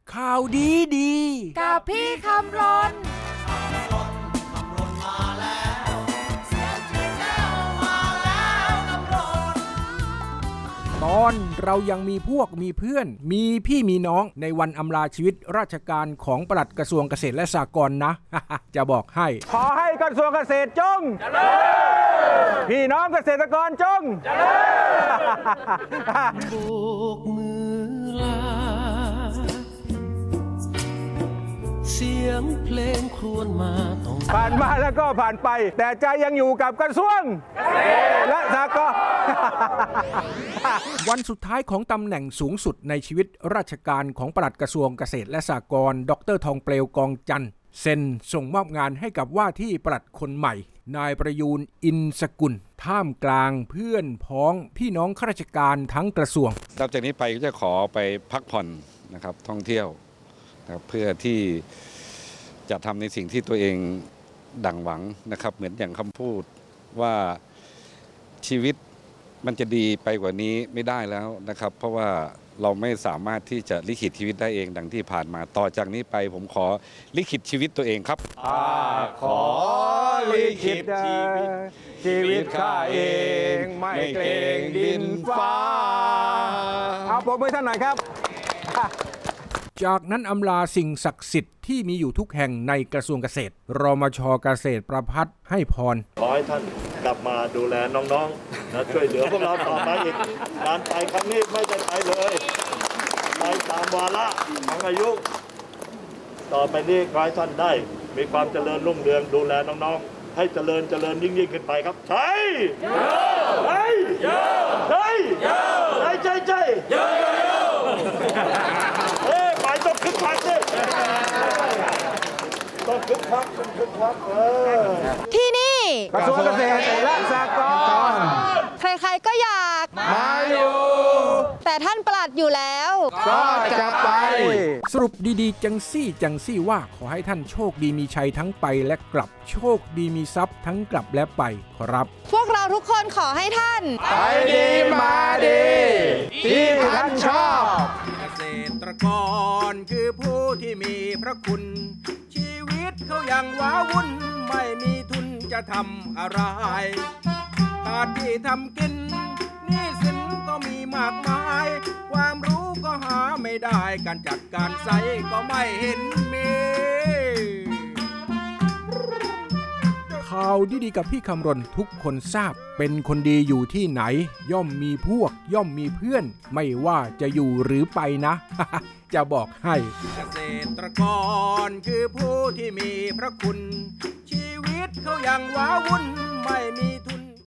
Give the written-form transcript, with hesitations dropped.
ข่าวดีกับพี่คำรณตอนเรายังมีพวกมีเพื่อนมีพี่มีน้องในวันอำลาชีวิตราชการของปลัดกระทรวงเกษตรและสหกรณ์นะ จะบอกให้ขอให้กระทรวงเกษตรจงเจริญพี่น้องเกษตรกรจงเจริญโบกมือลาเสียงเพลงครวญมาผ่านมาแล้วก็ผ่านไปแต่ใจยังอยู่กับกระทรวงและสหกรณ์วันสุดท้ายของตำแหน่งสูงสุดในชีวิตราชการของปลัดกระทรวงเกษตรและสหกรณ์ดร.ทองเปลวกองจันทร์เซ็นส่งมอบงานให้กับว่าที่ปลัดคนใหม่นายประยูรอินสกุลท่ามกลางเพื่อนพ้องพี่น้องข้าราชการทั้งกระทรวงต่อจากนี้ไปก็จะขอไปพักผ่อนนะครับท่องเที่ยวนะครับเพื่อที่จะทำในสิ่งที่ตัวเองดั่งหวังนะครับเหมือนอย่างคำพูดว่าชีวิตมันจะดีไปกว่านี้ไม่ได้แล้วนะครับเพราะว่าเราไม่สามารถที่จะลิขิตชีวิตได้เองดังที่ผ่านมาต่อจากนี้ไปผมขอลิขิตชีวิตตัวเองครับขอลิขิตชีวิตข้าเองไม่เกรงดินฟ้าเอาปรบมือท่านหน่อยครับจากนั้นอำลาสิ่งศักดิ์สิทธิ์ที่มีอยู่ทุกแห่งในกระทรวงเกษตรรมช.เกษตรประพัฒน์ให้พรขอให้ท่านกลับมาดูแลน้องๆนะช่วยเหลือพวกเราต่อไปอีกการไปครั้งนี้ไม่ได้ไปเลยไปตามวาระของอายุต่อไปนี้ขอให้ท่านได้มีความเจริญรุ่งเรืองดูแลน้องๆให้เจริญยิ่งขึ้นไปครับใช่ใช่ใช่ใช่ไปต้องคึกคักสิต้องคึกคักที่นี่กระทรวงเกษตรและสหกรณ์ใครๆก็อยากมาอยู่แต่ท่านปลัดอยู่แล้วก็จะไปสรุปดีๆจังซี่ว่าขอให้ท่านโชคดีมีชัยทั้งไปและกลับโชคดีมีทรัพย์ทั้งกลับและไปครับพวกเราทุกคนขอให้ท่านไปดีมาดีที่ท่านชอบเกษตรกรคือผู้ที่มีพระคุณชีวิตเขายังว้าวุ่นไม่มีทุนจะทำอะไรขาดที่ทำกินหนี้สินก็มีมากมายความรู้ก็หาไม่ได้การจัดการใช้ก็ไม่เห็นมีข่าวดีๆกับพี่คำรณทุกคนทราบเป็นคนดีอยู่ที่ไหนย่อมมีพวกย่อมมีเพื่อนไม่ว่าจะอยู่หรือไปนะ จะบอกให้เกษตรกรคือผู้ที่มีพระคุณชีวิตเขายังว้าวุ่นไม่มี